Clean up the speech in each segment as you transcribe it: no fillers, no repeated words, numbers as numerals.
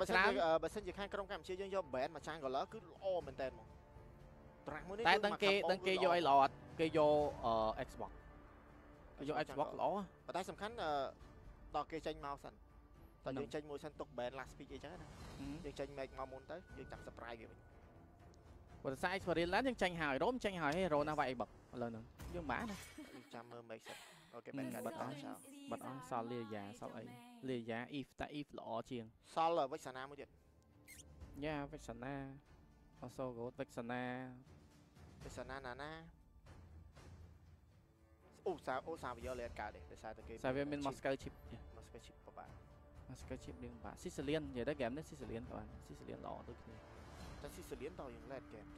បើសិនជាខាងក្រុមកម្ពុជាយើងយក brand មកចាញ់ color គឺល្អមែនតើហ្មងប្រាក់មួយនេះតែដឹងគេយកអីល្អអត់គេយក Xbox យក Xbox ល្អប៉ុន្តែសំខាន់ដល់គេចេញមកសិនតើយើងចេញមួយសិនទុក brand last pick អីចឹងណាយើងចេញ make មកមុនទៅយើងចាំ surprise វាវិញបើតែ Experience Land យើងចេញហើយរ៉ូមចេញហើយ Hero ណាវាយអីបឹកឥឡូវហ្នឹងយើងបានណាចាំមើល make សិនអូខេបានកាត់បាត់អស់សល់លាយ៉ាសល់អីលាយ៉ា if តែ if ល្អជាងសល់វិចសាណាមួយទៀតយ៉ាវិចសាណា also good វិចសាណាណាអូសាវាយកលេនកើតទេដោយសារតែគេសាវាមាន Moscow chip ពិបាក Moscow chip នឹងបាក់ Sicilian និយាយទៅ game នេះ Sicilian បាទ Sicilian ល្អដូចគ្នាតែ Sicilian តយើងលេន game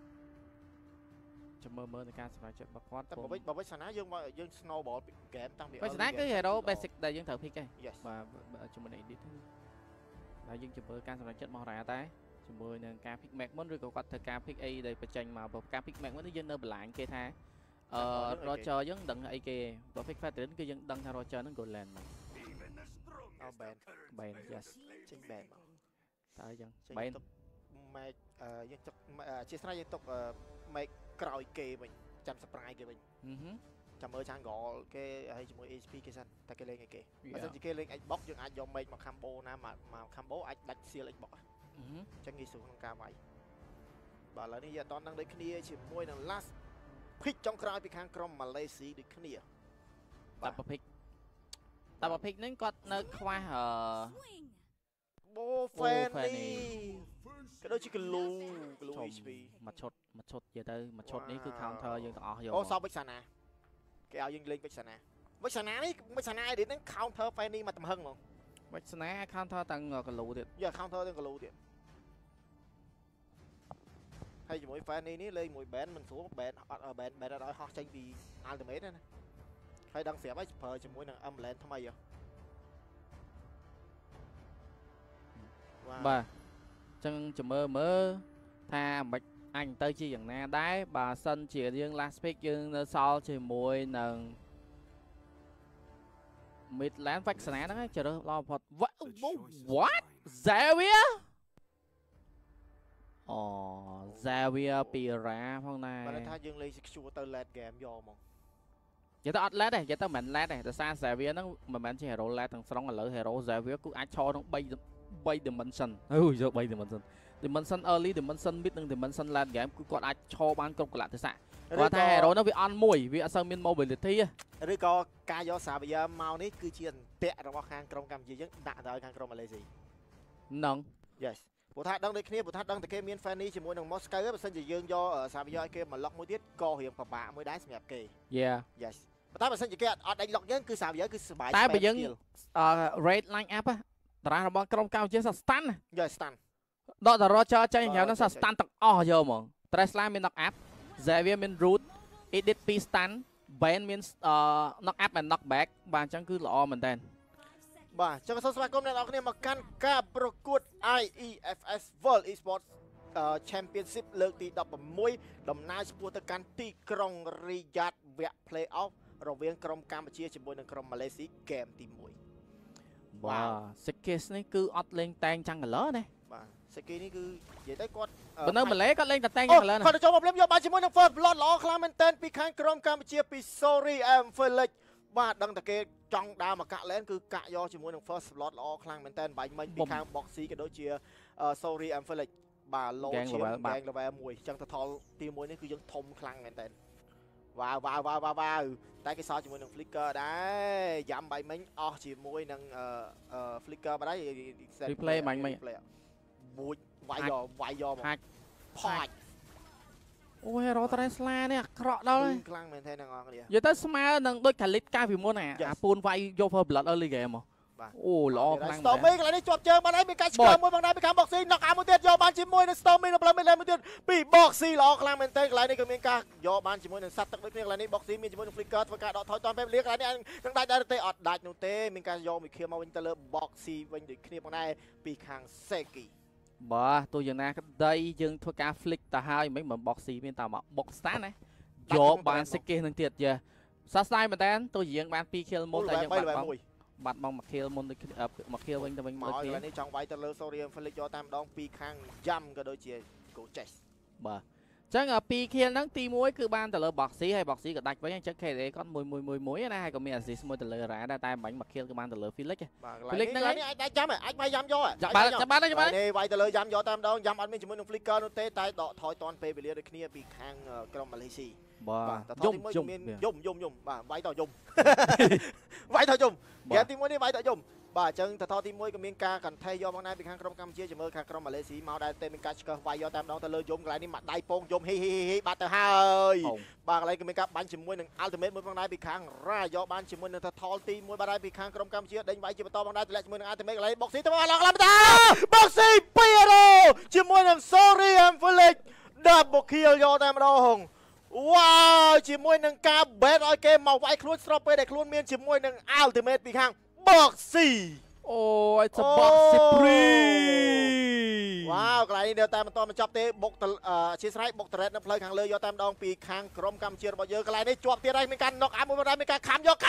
ចាំមើលនៅការសម្រេចចិត្តរបស់គាត់តែបើវិចសាណាយើង snowball game តាំងពីវិចសាណាគឺ hero basic ដែលយើងត្រូវ pick ឯងបាទជាមួយនឹង edit ហើយយើងចាំមើលការសម្រេចចិត្តរបស់រ៉ាតែជាមួយនឹងការ pick max មុនឬក៏គាត់ធ្វើការ pick អីដែលបញ្ចេញមកបើការ pick max មុនយើងនៅបន្លាញគេថាRoger យើងដឹងអីគេបើ pick Veteran គឺយើងដឹងថា Roger ហ្នឹង goal land មកban yes ចេញ ban មកតើអញ្ចឹង ban ទុក make យើងទុកជាស្រ័យយើងទុក make ក្រោយគេវិញចាំ surprise គេវិញចាំមើលចាង goal គេហើយជាមួយ HP គេសិនតែគេលេងអីគេបើសិនជាគេលេង Xbox យើងអាចយក make មក combo ណាមក combo អាចដាច់ seal Xbox អញ្ចឹងងាយស្រួលក្នុងការវាយបាទឥឡូវនេះយើងអត់ដឹងដូចគ្នាជាមួយនឹង last pick ចុងក្រោយពីខាងក្រុមម៉ាឡេស៊ីដូចគ្នាតាប់ pick ហ្នឹងគាត់នៅខ្វះបូហ្វេនីក៏ដូចជាគលូ HP មួយឈុតនិយាយទៅមួយឈុតនេះគឺ counter យើងទាំងអស់យកអូសោបវិចសាណាគេឲ្យយើងលេងវិចសាណានេះវិចសាណាអីហ្នឹង counter ហ្វេនីមកទំហឹងហ្មងវិចសាណា counter ទាំងគលូទៀតយ៉ា counter ទាំងគលូទៀតហើយជាមួយ fan នេះលេងមួយ band មិនស្រួល band អត់ band អត់ឲ្យហោះចេញពី ultimate ណាហើយដឹងស្រាប់ហើយប្រើជាមួយនឹង Emblem ថ្មីហ៎បាទអញ្ចឹងចាំមើលថាមិនអញទៅជាយ៉ាងណាដែរបើសិនជារឿង last pick យើងនៅសល់ជាមួយនឹង Midland Vexana ហ្នឹងឯងជ្រើសល្អបំផុត What Xavier Xavier ពីរ៉ាផងដែរបើថាយើងលេង secure ទៅ late game យកហ្មងនិយាយទៅអត់ late ទេនិយាយទៅមិន late ទេដោយសារ Xavier ហ្នឹងមិនមែនជា hero late ទាំងស្រុងឥឡូវ hero Xavier គឺអាចឈរក្នុង3 dimension យក3 dimension early dimension mid និង dimension late game គឺគាត់អាចឈរបានគ្រប់កលៈទេសៈគាត់ថា hero ហ្នឹងវាអន់មួយវាអត់សូវមាន mobility ឬក៏ការយក Xavier មកនេះគឺជាអន្ទាក់របស់ខាងក្រុមកម្ពុជាយើងដាក់ទៅឲ្យខាងក្រុមម៉ាឡេស៊ីហ្នឹង Yes ព្រោះថាដឹងដូចគ្នាព្រោះថាដឹងតែគេមាន Fanny ជាមួយនឹង Moscow បើសិនជាយើងយក Xavier ឲ្យគេមកឡុកមួយទៀតក៏រៀងពិបាកមួយដែរសម្រាប់គេ Yes តែបើសិនជាគេអត់ដេញឡុកយើងគឺ Xavier គឺសុបាយតែបើយើង rate line up តារាងរបស់ក្រុមកម្ពុជាស stun យក stun ដកតា Roger ចេញក្រៅហ្នឹងស stun ទាំងអស់យកហ្មង Tesla មាន knock up Xavier មាន root edit 2 stun ban មាន knock up and knock back បាទអញ្ចឹងគឺល្អមែនតើបាទចឹងសូមស្វាគមន៍អ្នកនរគ្នាមកកាន់ការប្រកួត IEFS World Esports Championship លើកទី16ដំណើរឆ្ពោះទៅកាន់ទីក្រុងរីយ៉ាតវគ្គ Play-off រវាងក្រុមកម្ពុជាជាមួយនឹងក្រុមម៉ាឡេស៊ី game ទី1 បាទ Sekis នេះគឺអត់លេងតែងចាំង color ណាបាទ Sekis នេះគឺនិយាយទៅគាត់បើនៅម៉ាឡេគាត់លេងតែតែងចាំង color ណាគាត់ទៅចូលមកភ្លាមយកបានជាមួយនឹង First Blood ល្អខ្លាំងមែនទែនពីខាងក្រុមកម្ពុជាពី Sorry M Felix បាទដឹងតែគេចង់ដើរមកកាក់លែនគឺកាក់យកជាមួយនឹង First Blood ល្អខ្លាំងមែនតើបាញ់មិញពីខាង Boxy ក៏ដូចជា Sorry M Felix បាទលោជាង gang level 1អញ្ចឹង total ទី1នេះគឺយើងធំខ្លាំងមែនតើវ៉ាវតែគេសល់ជាមួយនឹង Flicker ដែរយ៉ាំបាញ់មិញអស់ជាមួយនឹងFlicker បាត់ហើយ replay បាញ់មិញមួយវាយយកមកផាច់អូ hero Tesla នេះអាក្រក់ដល់ហើយខ្លាំងមែនទេអ្នកនរគ្នានិយាយទៅស្មើនឹងដូច Khalid កាលពីមុនអាពូនវាយយក First Blood early game មកអូល្អខ្លាំង Stormy កន្លែងនេះជាប់ជើងបានហើយមានការឆ្កឹះមួយផងដែរពីខាង Boxy knock out មួយទៀតយកបានជាមួយនឹង Stormy នៅផ្លូវ Midland មួយទៀតពី Boxy ល្អខ្លាំងមែនទេកន្លែងនេះក៏មានការយកបានជាមួយនឹងសត្វទឹកដូចគ្នាកន្លែងនេះ Boxy មានជាមួយនឹង Flicker ធ្វើការដកថយតាន់ពេលវេលាកន្លែងនេះនឹងដាច់ដែរទេអត់ដាច់នោះទេមានការយកមួយខៀវមកវិញទៅលើ Boxy វិញដូចគ្នាផងដែរពីខាង Seki បាទទោះយ៉ាងណាក្តីយើងធ្វើការ flick ទៅហើយមិន Boxy មានតែមក box stand ណាយកបាន Seki នឹងទៀតយ៉ាសោះស្ដាយមែនតើទោះយើងបាន2 kill មុនតែយើងបាត់បង់បាត់បង់មកខៀលមុនមកខៀលវិញទៅវិញមើលគ្នានេះចង់វាយទៅលើ Sorry Felix យកតាមដងពីខាងយ៉ាំក៏ដូចជា Goches បាទចឹងពីខៀលហ្នឹងទី1គឺបានទៅលើ Boxy ហើយ Boxy ក៏ដាច់វិញអញ្ចឹង KDA គាត់មួយណាហើយក៏មាន assist មួយទៅលើ Ra ដែរតែបាញ់មកខៀលគឺបានទៅលើ Felix ហ្នឹងហើយអាចដាច់យ៉ាំអាចវាយយ៉ាំយកបាននេះវាយទៅលើយ៉ាំយកតាមដងយ៉ាំអត់មានជាមួយនឹង Flicker នោះទេតែដកថយតាន់ពេលវេលាដូចគ្នាពីខាងក្រុមម៉ាឡេស៊ីបាទយំបាទវាយតយំវាយតយំហ្គេមទី1នេះវាយតយំបាទអញ្ចឹងតទី1ក៏មានការកន្ថៃយកមកដែរពីខាងក្រុមកម្ពុជាជាមួយខាងក្រុមម៉ាឡេស៊ីមកដែរតែមានការឆ្កឹះវាយយកតាមដងទៅលើយំកន្លែងនេះមកដៃពងយំហ៊ីបាត់ទៅហើយបាទកន្លែងក៏មានការបាញ់ជាមួយនឹង Ultimate មួយផងដែរពីខាង Ra យកបានជាមួយនឹង Total ទី1បាទដែរពីខាងក្រុមកម្ពុជាដេញវាយជាបន្តផងដែរទម្លាក់ជាមួយនឹង Ultimate កន្លែង Boxy ទៅអឡងឡាំតា Boxy 2-0ជាមួយនឹង Sorry Felix double kill យកតែម្ដងវ៉ាវជាមួយនឹងការ bet ឲ្យគេមកវាយខ្លួនស្របពេលដែលខ្លួនមានជាមួយនឹង Ultimate ពីខាង Boxy អូយសបកស៊ីព្រីវ៉ាវកន្លែងនេះតែមិនតបញ្ចប់ទេបុកអធិស្ឋានបុកតរ៉េតនៅផ្លូវខាងលើយកតាមដងពីខាងក្រុមកម្ពុជារបស់យើងកន្លែងនេះជាប់ទៀតហើយមានការ knock out មួយដែរមានការខំយករ៉ន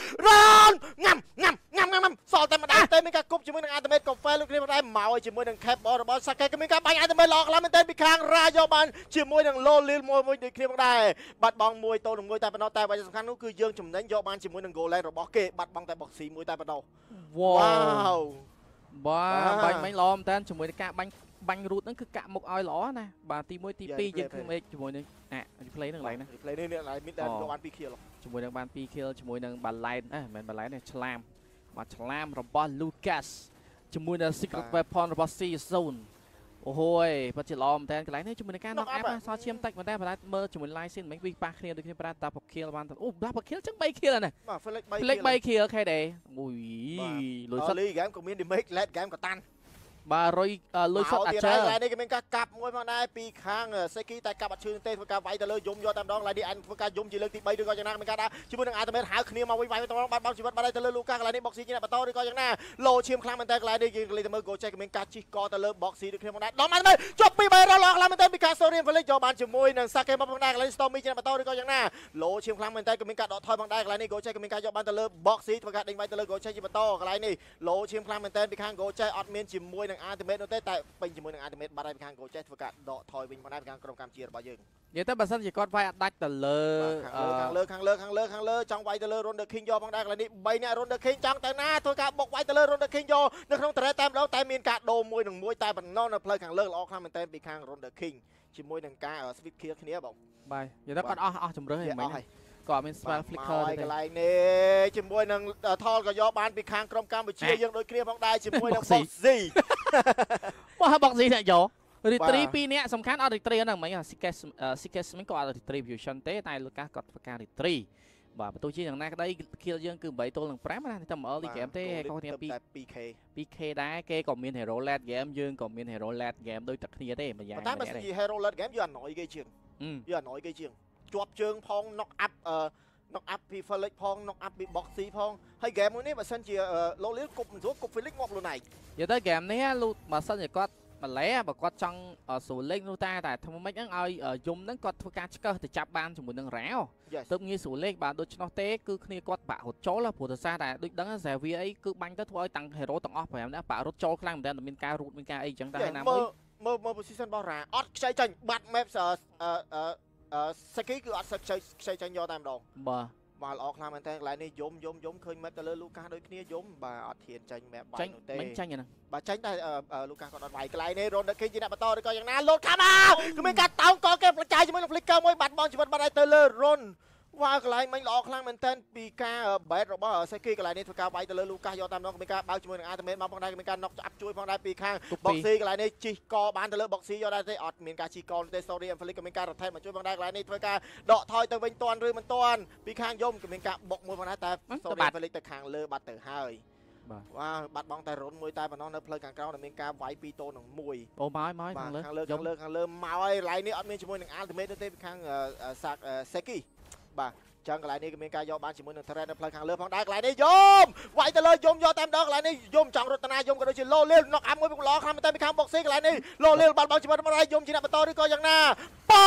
ងាំសល់តែម្ដងទេមានការគប់ជាមួយនឹង Ultimate ក៏ fail លោកគ្នាដែរមកជាមួយនឹង cap ball របស់ Sake ក៏មានការបាញ់ Ultimate ល្អខ្លាំងមែនទែនពីខាង Ra យកបានជាមួយនឹង low lil មួយដូចគ្នាផងដែរបាត់បង់1-1តែប៉ុណ្ណោះតែអ្វីសំខាន់នោះគឺយើងចំណេញយកបានជាមួយនឹង goal line របស់គេបាត់បង់តែ Boxy មួយតែប៉ុណ្ណោះវ៉ាវបាទបាញ់មិញល្អមែនតើជាមួយនឹងការបាញ់រូតហ្នឹងគឺកាក់មុខឲ្យល្អណាបាទទី1ទី2យើងឃើញជាមួយនឹងreplay ហ្នឹងឡើងណា replay នេះឡើងមានតែយកបាន2 kill ជាមួយនឹងបាន2 kill ជាមួយនឹង balance មិនមែន balance ទេឆ្លាមបាទឆ្លាមរបស់ Lucas ជាមួយនឹង secret weapon របស់ C-Zone អូហូយពិតជាល្អមែនតើកន្លែងនេះជាមួយនឹងការ knock up សល់ឈាមតិចមែនតើបើមើលជាមួយ live scene មិនវិញប៉ះគ្នាដូចគ្នាប្រាតែ kill បានអូ double kill ចឹង3 kill ណាបាទ Felix 3 kill ខេដែរអូយលុយសុតលីហ្គេមក៏មាន damage late game ក៏តាន់បាទរុយលុយសុតអាចារ្យនេះក៏មានការកាប់មួយផងដែរពីខាង Seki តែកាប់អត់ឈឺទេធ្វើការវាយទៅលើយំយកតែម្ដងឡើយនេះអញធ្វើការយំជាលើកទី3ឬក៏យ៉ាងណាមានការដាក់ជាមួយនឹង Ultimate ហៅគ្នាមកវិញវាយទៅបាត់បង់ជីវិតបាត់ទៅលើ Lucas កន្លែងនេះ Boxy ជាអ្នកបន្តឬក៏យ៉ាងណាលោឈាមខ្លាំងមែនតើកន្លែងនេះយើងទៅមើល Goche ក៏មានការជីកកទៅលើ Boxy ដូចគ្នាផងដែរដល់មកជាប់ពី3រឡខ្លាំងមែនតើពីខាង Sorry Felix យកបានជាមួយនឹង Sake មកផងដែរកន្លែង Stormy ជាអ្នកបន្តឬក៏យ៉ាងណាលោឈាមខ្លាំងមែនតើក៏មានការដកថយផងដែរកន្លែងនេះ Goche ក៏មានការយកបានទៅលើ Boxy ធ្វើការដេញវាយទៅលើ Goche ជាបន្តកន្លែងនេះលោឈាមខ្លាំងមែនតើពីខាង Goche អត់មានជាមួយនឹង Ultimate នោះទេតែពេញជាមួយនឹង Ultimate បាត់ហើយពីខាង Goche ធ្វើការដកថយវិញផងដែរពីខាងក្រុមកម្ពុជារបស់យើងនិយាយទៅបើសិនជាគាត់វាយអត់ដាច់ទៅលើខាងលើចង់វាយទៅលើ Ronda King យកផងដែរកន្លែងនេះ3នាក់ Ronda King ចង់ទៅណាធ្វើការបុកវាយទៅលើ Ronda King យកនៅក្នុង turret តែម្ដងតែមានការដូរមួយនឹងមួយតែប៉ុណ្ណោះនៅផ្លូវខាងលើល្អខ្លាំងមែនទែនពីខាង Ronda King ជាមួយនឹងការ sweep kill គ្នាបងបាទនិយាយទៅគាត់អស់ជំរឿហើយមិញក៏មាន spell flicker ហើយកន្លែងនេះជាមួយនឹង Thol ក៏យកបានពីខាងក្រុមកម្ពុជាយើងដូចគ្នាផងដែរជាមួយនឹង Boxy មក Boxy អ្នកយកRetreat 2នាក់សំខាន់អត់ Retreat ហ្នឹងមិញ Sikes មិញក៏អត់ Retreat Fusion ទេតែ Lucas គាត់ធ្វើការ Retreat បាទបើទោះជាយ៉ាងណាក្តី kill យើងគឺ8-5ណាតែមក early game ទេហើយគាត់គ្នា 2k ដែរគេក៏មាន hero late game យើងក៏មាន hero late game ដូចតែគ្នាទេម្យ៉ាងតែបើសិនជា hero late game យើងអណយគេជាងជាប់ជើងផង knock up ពី Felix ផង knock up ពី Boxy ផងហើយ game មួយនេះបើសិនជា low level គប់មិនស្រួលគប់ Felix ងាប់ខ្លួនឯងនិយាយទៅ game នេះបើសិនជាគាត់ម្លេះបើគាត់ចង់ស្រួលលេងនោះតែធ្វើម៉េចហ្នឹងឲ្យយំហ្នឹងគាត់ធ្វើការឆ្កឹះទៅចាប់បានជាមួយនឹងរ៉ាវទៅងាយស្រួលលេងបាទដូច្នោះទេគឺគ្នាគាត់បាក់រត់ចូលព្រោះដោយសារតែដូចដឹងថាវាអីគឺបាញ់ទៅធ្វើឲ្យតាំង hero ទាំងអស់5នាក់បាក់រត់ចូលខ្លាំងមែនតើមានការរូតមានការអីចឹងតែណាមើល position របស់រ៉ាអត់ខ្ចីចាញ់បាត់ map Seki គឺអត់ខ្ចីចាញ់យកតែម្ដងបាទល្អខ្លាំងមែនតើកន្លែងនេះយំឃើញ map ទៅលើ Lucas ដូចគ្នាយំបាទអត់ធានចាញ់ map បាយនោះទេមិនចាញ់ហ្នឹងបាទចាញ់តែ Lucas គាត់អត់វាយកន្លែងនេះ Ronda King ជាអ្នកបន្តឬក៏យ៉ាងណាលោតខាំមកគឺមានការតោងកគេប្រចាយជាមួយនឹង Flicker មួយបាត់បង់ជីវិតបាត់ហើយទៅលើ Ron វ៉ាកន្លែងមិញល្អខ្លាំងមែនតើពីការ bet របស់ Seki កន្លែងនេះធ្វើការវាយទៅលើ Lucas យកតាមដងមានការបើកជាមួយនឹង Ultimate មកផងដែរមានការ knock ចាប់ជួយផងដែរពីខាង Boxy កន្លែងនេះជីកកបានទៅលើ Boxy យកដែរទេអត់មានការជីកកទេ Sorry Felix ក៏មានការ rotate មកជួយផងដែរកន្លែងនេះធ្វើការដកថយទៅវិញតាន់ឬមិនតាន់ពីខាងយំក៏មានការបុកមួយផងដែរតែ Sorry Felix ទៅខាងលើបាត់ទៅហើយបាទវ៉ាបាត់បង់តែរុនមួយតែប៉ុណ្ណោះនៅផ្លូវខាងក្រោមដែលមានការវាយ2-1អូមកខាងលើមកហើយកន្លែងនេះអត់មានជាមួយនឹង Ultimate ទេពីខាង Seki បាទចឹងកន្លែងនេះក៏មានការយកបានជាមួយនឹង turret នៅផ្លូវខាងលើផងដែរកន្លែងនេះយំវាយទៅលើយំយកតែម្ដងកន្លែងនេះយំចង់រត់តាយំក៏ដូចជា low level knock up មួយល្អខ្លាំងមែនតើពីខាង Boxy កន្លែងនេះ low level បាត់បង់ជីវិតមកហើយយំជាអ្នកបន្តឬក៏យ៉ាងណាប៉ង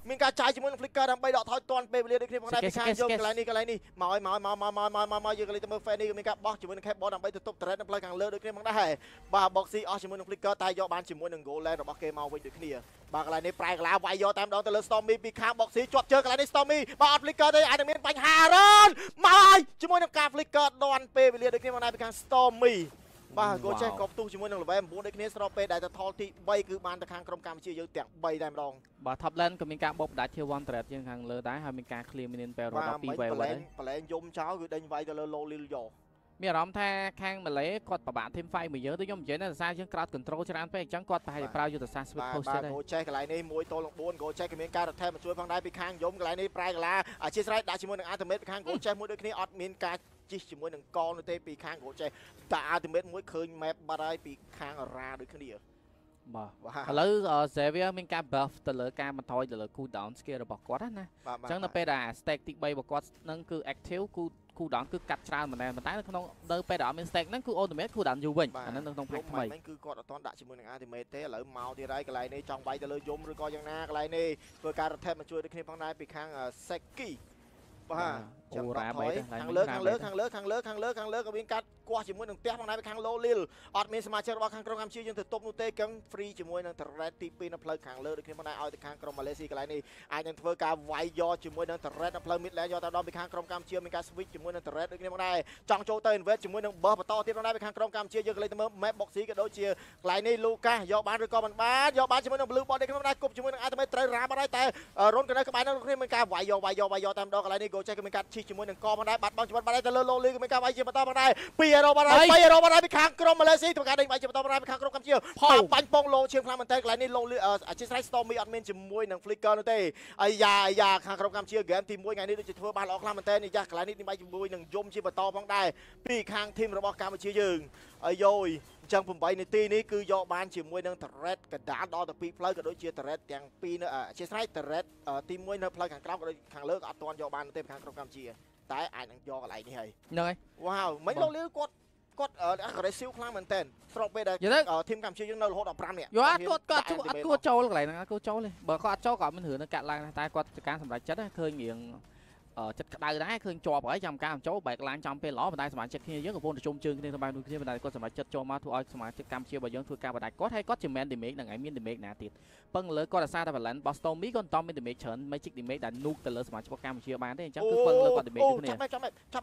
មានការចាយជាមួយនឹង flicker ដើម្បីដកថយតាន់ពេលវេលាដូចគ្នាផងដែរពីខាងយកកន្លែងនេះមកយើងកន្លែងទៅមើល fan នេះមានការបោះជាមួយនឹង cable ដើម្បីទៅទប់ turret នៅផ្លូវខាងលើដូចគ្នាផងដែរបាទ boxy អស់ជាមួយនឹង flicker តែយកបានជាមួយនឹង goal line របស់គេមកវិញដូចគ្នាបាទកន្លែងនេះប្រែកន្លាវាយយកតាមដងទៅលើ Stormy ពីខាង boxy ជាប់ជើងកន្លែងនេះ Stormy បាទអត់ flicker ទេអាចនឹងមានបញ្ហារ៉នមកហើយជាមួយនឹងការ flicker ដន់ពេលវេលាដូចគ្នាផងដែរពីខាង Stormy បាទក៏ចេះក៏ផ្ទុះជាមួយនឹង level 9ដូចគ្នាស្របពេលដែលទៅថលទី3គឺបានទៅខាងក្រុមកម្ពុជាយើងទាំង3តែម្ដងបាទ top lane ក៏មានការបោកផ្ដាច់ tier 1 threat ជាងខាងលើដែរហើយមានការ clear minion pair របស់12 wave ដែរបលែងយំចោលគឺដេញវាយទៅលើ low lil យកមានអារម្មណ៍ថាខាងម៉ាឡេគាត់ពិបាក team fight មួយយើងទៅខ្ញុំនិយាយថាសារយើង crowd control ច្រើនពេកអញ្ចឹងគាត់ប្រហែលជាប្រើយុទ្ធសាស្ត្រ switch post ទេគោចេះកន្លែងនេះ1ទល់នឹង4គោចេះក៏មានការរថែមកជួយផងដែរពីខាងយំកន្លែងនេះប្រែកន្លាអធិស្ស្រ័យដាក់ជាមួយនឹង ultimate ពីខាងគោចេះមួយដូចគ្នាអត់មានការជីជាមួយនឹងកលនោះទេពីខាងគោចេះតែ ultimate មួយឃើញ map បាត់ហើយពីខាងរ៉ាដូចគ្នាបាទឥឡូវ Xavier មានការ buff ទៅលើការបន្ថយទៅលើ cool down skill របស់គាត់ណាអញ្ចឹងនៅពេលដែល stack ទី3របស់គាត់នឹងគឺ active cool down គឺកាត់ច្រើនមែនតែនៅក្នុងនៅពេលដែលអត់មាន stack ហ្នឹងគឺ ultimate cool down យូរវិញអាហ្នឹងនៅក្នុង pack ថ្មីហ្នឹងគឺគាត់អត់ទាន់ដាក់ជាមួយនឹង ultimate ទេឥឡូវមកទៀតហើយកន្លែងនេះចង់វាយទៅលើយំឬក៏យ៉ាងណាកន្លែងនេះធ្វើការរថែមកជួយដូចគ្នាផងដែរពីខាង Seki បាទចាំរ៉ាបីខាងលើក៏មានការគាស់ជាមួយនឹងផ្ទះផងដែរពីខាង low lil អត់មានសមាជិករបស់ខាងក្រុមកម្ពុជាយើងទៅទប់នោះទេចឹង free ជាមួយនឹង turret ទី2នៅផ្លូវខាងលើដូចគ្នាផងដែរឲ្យទៅខាងក្រុមម៉ាឡេស៊ីកន្លែងនេះអាចនឹងធ្វើការវាយយកជាមួយនឹង turret នៅផ្លូវ mid lane យកទៅដល់ពីខាងក្រុមកម្ពុជាមានការ switch ជាមួយនឹង turret ដូចគ្នាផងដែរចង់ចូលទៅ invade ជាមួយនឹង buff បន្តទៀតផងដែរពីខាងក្រុមកម្ពុជាយើងក៏លេខទៅមើល map boxy ក៏ដូចជាកន្លែងនេះ Lucas យកបានឬក៏មិនបានយកបានជាមួយនឹង blue ball ដូចគ្នាផងដែរគប់ជាមួយនឹង ultimate ត្រូវរ៉ាបាត់ហើយតែរុនក៏នៅក្បែរនោះគ្នាមានការវាយយកតាមដងកន្លែងនេះ go check ក៏មានការឈីជាមួយនឹងកផងដែរបាត់បង់ជីវិតបាត់ហើយទៅលើ low lil ក៏មានការវាយជាបន្តផងដែរ2 hero បាត់ហើយ3 hero បាត់ហើយពីខាងក្រុមម៉ាឡេស៊ីធ្វើការដេញវាយជាបន្តផងដែរពីខាងក្រុមកម្ពុជាផលបាញ់ពងលោឈាមខ្លាំងមែនតើកន្លែងនេះ low lil អធិស្ស្រ័យ Stormy អត់មានជាមួយនឹង flicker នោះទេអាយ៉ាខាងក្រុមកម្ពុជា game ទី1ថ្ងៃនេះដូចជាធ្វើបានល្អខ្លាំងមែនតើនេះយ៉ាកន្លែងនេះវាយជាមួយនឹងយំជាបន្តផងដែរពីខាង team របស់កម្ពុជាយើងអាយយអញ្ចឹង8នាទីនេះគឺយកបានជាមួយនឹង turret កដាលដល់ទៅ2ផ្លូវក៏ដូចជា turret ទាំង2នៅអធិស្ស្រ័យ turret ទី1នៅផ្លូវខាងក្រោមក៏ដូចខាងលើក៏អត់ទាន់យកបានទេខាងក្រុមកម្ពុជាតែអាចនឹងយកកន្លែងនេះហើយហ្នឹងហើយវ៉ាវមិនលោកលីលគាត់ aggressive ខ្លាំងមែនតើស្របពេលដែល team កម្ពុជាយើងនៅរហូតដល់5នាក់គាត់អត់គួរចូលកន្លែងហ្នឹងគួរចូលទេបើគាត់អត់ចូលក៏មានរឿងនឹងកាត់ឡើងតែគាត់ការសម្រេចចិត្តឃើញរៀងចិត្តក្តៅដែរឃើញជាប់ហើយចាំការចូលបែកឡើងចំពេលល្អប៉ុន្តែសមាជិកគ្នាយើងកំពុងតែជុំជើងគ្នាទៅបែបនោះគ្នាប៉ុន្តែគាត់សម្រេចចិត្តចូលមកធ្វើឲ្យសមាជិកកម្ពុជារបស់យើងធ្វើការបដិគាត់ហើយគាត់ជា man damage ហ្នឹងហើយមាន damage ណាទៀតពឹងលើគាត់អាសាតែ balance boss Stormy គាត់មិនតមាន damage ច្រើន magic damage ដែលនូកទៅលើសមាជិកកម្ពុជាបានទេអញ្ចឹងគឺពឹងលើគាត់ damage គ្នាចាប់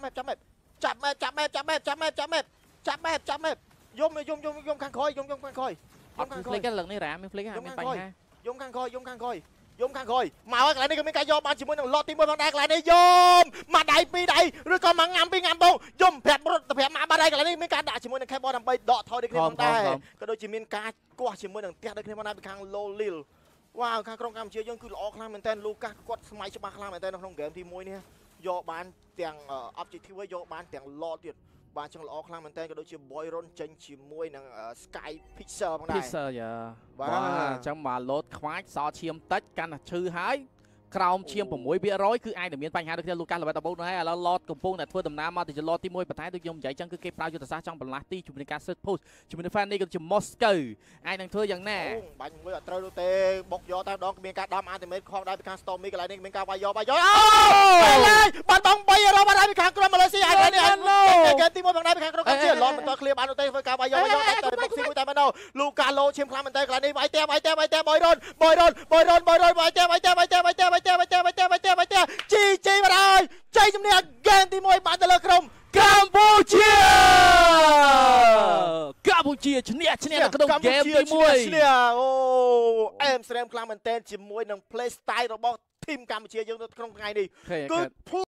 យំខាងក្រោយយំខាងក្រោយអត់ flick ទេលើកនេះរ៉ាមាន flick ហើយមានបញ្ហាយំខាងក្រោយមកហើយកន្លែងនេះក៏មានការយកបានជាមួយនឹង lot ទី1ផងដែរកន្លែងនេះយំមកដៃ2ដៃឬក៏មកងាំ2ងាំបងយំប្រាប់រត់ទៅប្រាប់មកបាត់ហើយកន្លែងនេះមានការដាក់ជាមួយនឹង cable ដើម្បីដកថយដូចគ្នាផងដែរក៏ដូចជាមានការគាស់ជាមួយនឹងផ្ទះដូចគ្នាផងដែរពីខាង low lil វ៉ាវខាងក្រុមកម្ពុជាយើងគឺល្អខ្លាំងមែនតើ Lucas គាត់ស្មៃច្បាស់ខ្លាំងមែនតើនៅក្នុង game ទី1នេះយកបានទាំង objective យកបានទាំង lot ទៀតបាទចឹងល្អខ្លាំងមែនតើក៏ដូចជា boy run ចេញជាមួយនឹង sky pixel ផងដែរ pixel យ៉ាបាទអញ្ចឹងមក load ខ្វាច់សល់ឈាមតិចកាន់តែឈឺហើយក្រោមឈាម 6% គឺអាចនឹងមានបញ្ហាដូចគ្នា Lucas ល្បិតដល់ហើយឥឡូវ lot កំពុងតែធ្វើដំណើរមកទៅជា lot ទី1ប៉ុន្តែដូចខ្ញុំនិយាយចឹងគឺគេប្រើយុទ្ធសាស្ត្រចង់បន្លាស់ទីជាមួយនឹងការ search post ជាមួយនឹង fan នេះក៏ជា Moscow អាចនឹងធ្វើយ៉ាងណាបាញ់មួយអត់ត្រូវនោះទេបុកយកតាមដងមានការដំ ultimate ខំដែរពីខាង Stormy កន្លែងនេះមានការវាយយកអូបាត់បង់3 hero បាត់ហើយពីខាងក្រុមម៉ាឡេស៊ីហើយនេះគេទី1ផងដែរពីខាងក្រុមកម្ពុជា lot មិនត clear បាននោះទេធ្វើការវាយយកតែបុកស៊ីមួយតែម្ដង Lucas លោឈាមខ្លាំងមែនតើកន្លែងនេះវាយតែboy run វាយតែជីមកហើយជ័យជំនះ game ទី1បានទៅលើក្រុមកម្ពុជាឈ្នះនៅក្នុង game ទី1 អូអែមស្រែមខ្លាំងមែនតើជាមួយនឹង play style របស់ team កម្ពុជាយើងនៅក្នុងថ្ងៃនេះគឺ